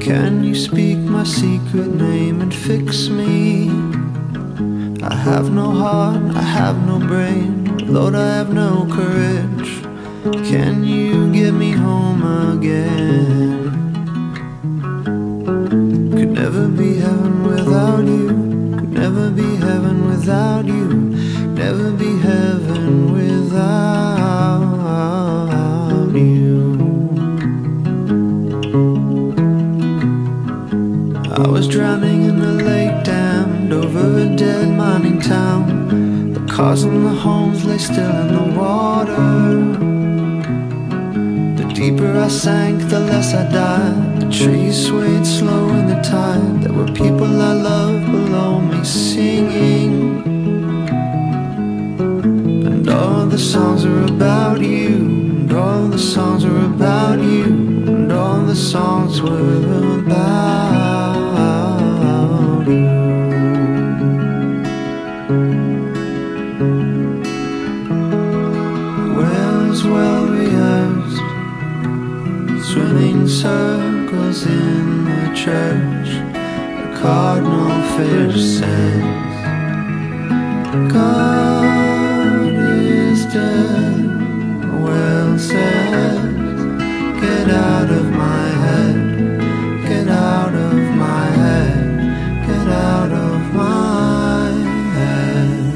Can you speak my secret name and fix me? I have no heart, I have no brain, Lord, I have no courage. Can you get me home again? Could never be heaven without you, could never be heaven without you, never be heaven without you. I was drowning in a lake dammed over a dead mining town. The cars and the homes lay still in the water. The deeper I sank, the less I died. The trees swayed slow in the tide. There were people I loved below me singing, and all the songs are about you, and all the songs are about you, and all the songs were about you. Wells well-rehearsed, swimming circles in the church. The Cardinalfish says, God is dead. Well said, get out of my head, get out of my head, get out of my head.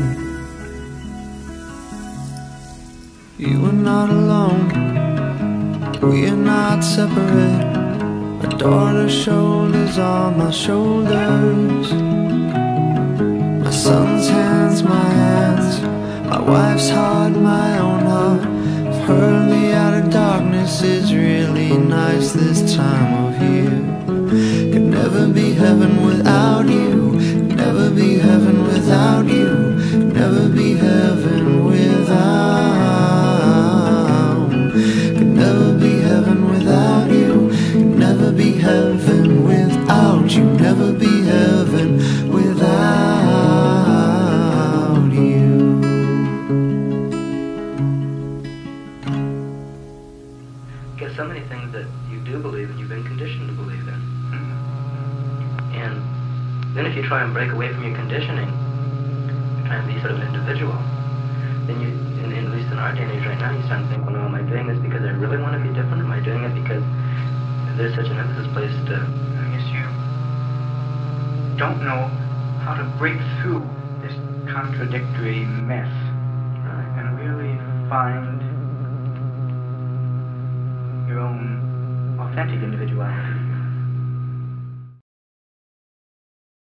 You are not alone, we are not separate. My daughter's shoulders on my shoulders, my son's hands, my hands, my wife's heart, my own heart. Heard the outer darkness is really nice this time of year. Could never be heaven without you, could never be heaven without you, could never be heaven without. Could never be heaven without you, could never be heaven without you, never be heaven without you. Because so many things that you do believe in, you've been conditioned to believe in. And then if you try and break away from your conditioning, try and be sort of an individual, then you, at least in our day and age right now, you start to think, well, no, am I doing this because I really want to be different? Am I doing it because there's such an emphasis placed to... I guess you don't know how to break through this contradictory mess, Right. and really find your own authentic individuality.